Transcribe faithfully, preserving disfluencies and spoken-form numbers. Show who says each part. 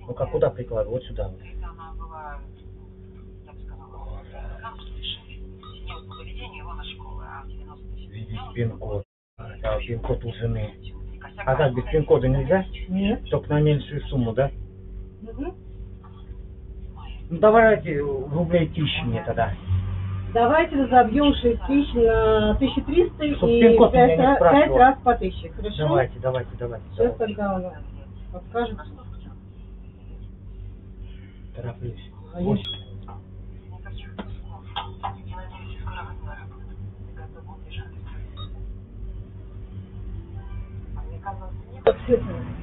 Speaker 1: Ну-ка, куда прикладывать? Вот сюда.
Speaker 2: Это она была, я бы сказала, синего поведения его на школы, а в девяностые
Speaker 1: Видите пин-код. Да, пин-код у жены. А так, без пин-кода нельзя?
Speaker 3: Нет.
Speaker 1: Только на меньшую сумму, да?
Speaker 3: Угу.
Speaker 1: Ну, давайте рублей тысячи мне тогда.
Speaker 3: Давайте разобьем шесть тысяч на тысячу триста
Speaker 1: Чтоб
Speaker 3: и
Speaker 1: пин-код меня не
Speaker 3: пять
Speaker 1: спрашивал.
Speaker 3: раз по тысяче. Хорошо?
Speaker 1: Давайте, давайте, давайте.
Speaker 3: Сейчас
Speaker 1: давайте.
Speaker 3: тогда она подскажет.
Speaker 1: Тороплюсь.
Speaker 3: А я-
Speaker 1: Вот.
Speaker 2: Американцы не
Speaker 3: Вот,